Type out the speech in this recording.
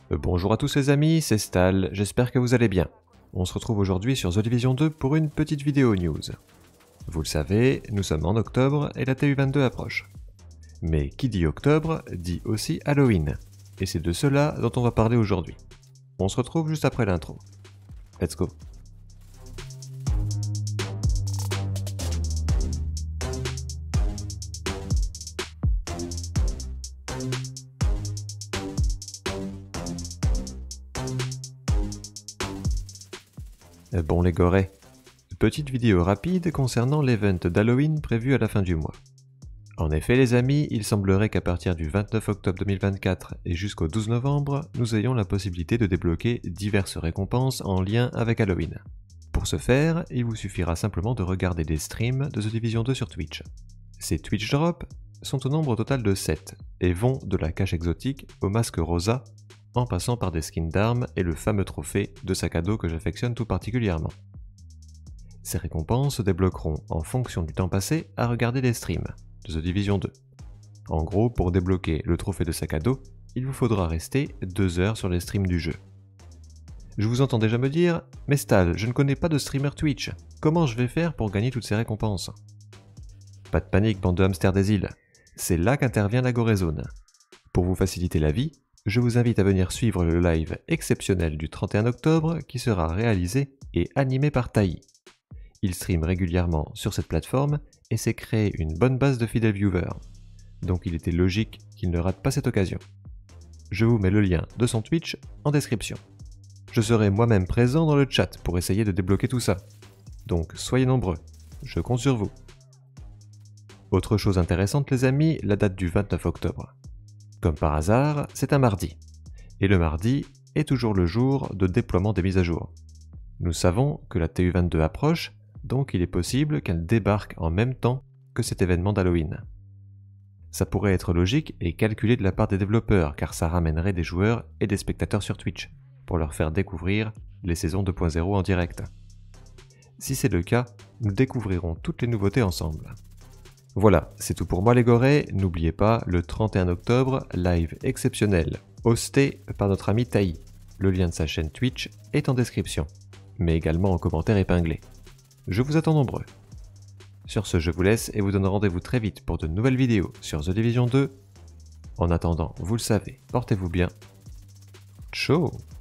Bonjour à tous les amis, c'est Stal, j'espère que vous allez bien. On se retrouve aujourd'hui sur The Division 2 pour une petite vidéo news. Vous le savez, nous sommes en octobre et la TU22 approche. Mais qui dit octobre dit aussi Halloween, et c'est de cela dont on va parler aujourd'hui. On se retrouve juste après l'intro. Let's go. Bon les gorées, petite vidéo rapide concernant l'event d'Halloween prévu à la fin du mois. En effet les amis, il semblerait qu'à partir du 29 octobre 2024 et jusqu'au 12 novembre, nous ayons la possibilité de débloquer diverses récompenses en lien avec Halloween. Pour ce faire, il vous suffira simplement de regarder des streams de The Division 2 sur Twitch. Ces Twitch Drops sont au nombre total de 7 et vont de la cache exotique au masque rosa, en passant par des skins d'armes et le fameux trophée de sac à dos que j'affectionne tout particulièrement. Ces récompenses se débloqueront en fonction du temps passé à regarder les streams de The Division 2. En gros, pour débloquer le trophée de sac à dos, il vous faudra rester 2 heures sur les streams du jeu. Je vous entends déjà me dire « Mais Stal, je ne connais pas de streamer Twitch, comment je vais faire pour gagner toutes ces récompenses ?» Pas de panique, bande de hamsters des îles, c'est là qu'intervient la Gorézone. Pour vous faciliter la vie, je vous invite à venir suivre le live exceptionnel du 31 octobre qui sera réalisé et animé par Taï. Il stream régulièrement sur cette plateforme et s'est créé une bonne base de fidèles viewers, donc il était logique qu'il ne rate pas cette occasion. Je vous mets le lien de son Twitch en description. Je serai moi-même présent dans le chat pour essayer de débloquer tout ça, donc soyez nombreux, je compte sur vous. Autre chose intéressante les amis, la date du 29 octobre. Comme par hasard, c'est un mardi. Et le mardi est toujours le jour de déploiement des mises à jour. Nous savons que la TU22 approche, donc il est possible qu'elle débarque en même temps que cet événement d'Halloween. Ça pourrait être logique et calculé de la part des développeurs, car ça ramènerait des joueurs et des spectateurs sur Twitch, pour leur faire découvrir les saisons 2.0 en direct. Si c'est le cas, nous découvrirons toutes les nouveautés ensemble. Voilà, c'est tout pour moi les gorées, n'oubliez pas le 31 octobre, live exceptionnel, hosté par notre ami Taï. Le lien de sa chaîne Twitch est en description, mais également en commentaire épinglé. Je vous attends nombreux. Sur ce, je vous laisse et vous donne rendez-vous très vite pour de nouvelles vidéos sur The Division 2. En attendant, vous le savez, portez-vous bien. Ciao.